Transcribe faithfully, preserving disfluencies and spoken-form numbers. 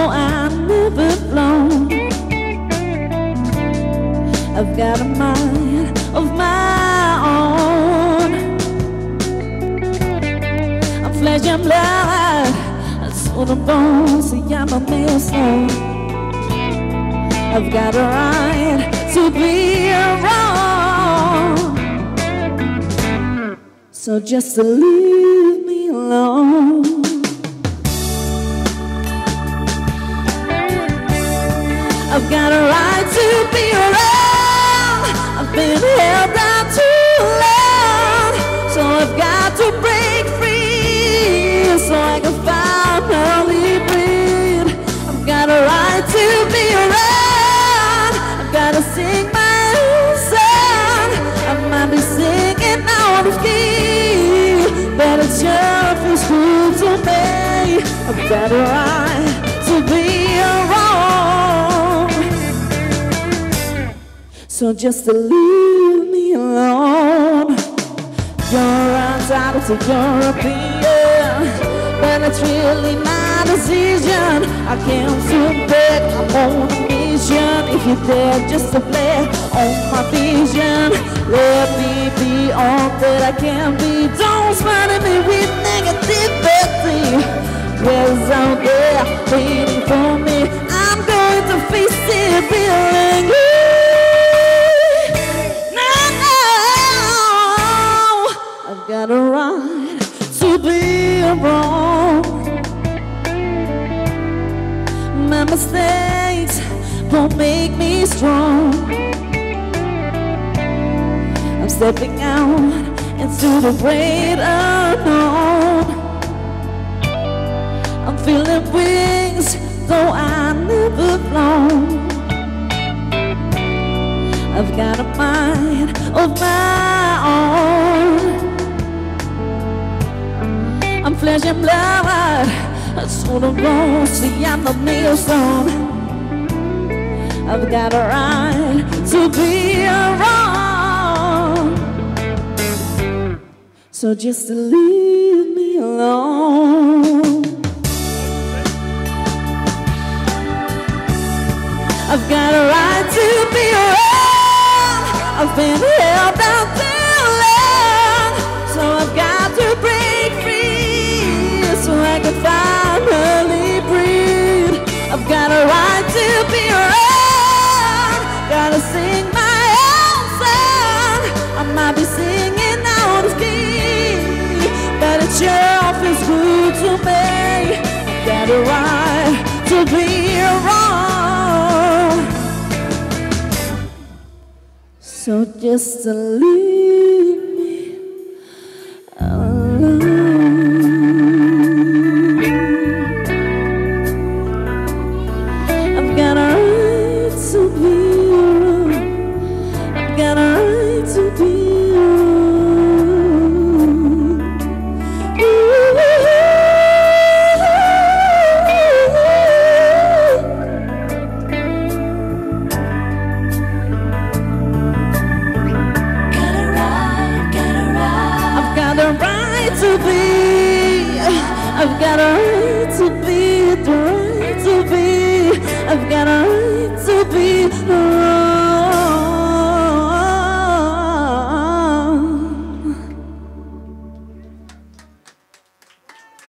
though I never flown. I've got a mind of my own. I'm flesh and blood, soul and bones, see I'm a millstone. I've got a right to be wrong, so just to leave me alone. I've got a right to be wrong. I've been held down too long, so I've got to break free so I can finally breathe. I've got a right to be wrong. I've got to sing my own song. I might be singing out of key, but it sure feels good to me. I've got a right to be wrong, so just to leave me alone. You're entitled to your opinion, but it's really my decision. I can't sit back, I'm on a mission. If you're there just to play on my vision, let me be all that I can be. Don't smile at me with negativity, 'cause out there waiting for me, I'm going to face it feeling you. I've got a right to be wrong. My mistakes won't make me strong. I'm stepping out into the great unknown. I'm feeling wings, though I never flown. I've got a mind of my own. I'm flesh and blood, soul and bones, see I'm a millstone. I've got a right to be wrong, so just to leave me alone. I've got a right to be wrong. I've been held down too long, so I've got to break free so I can finally breathe. I've got a right to be wrong. Gotta sing my own song. I might be singing out of key, but it sure feels good to me. I've got a right to be wrong, so just to leave me alone. I've got a right to be wrong. I've got a right to be wrong. I've got a right to be, I've got a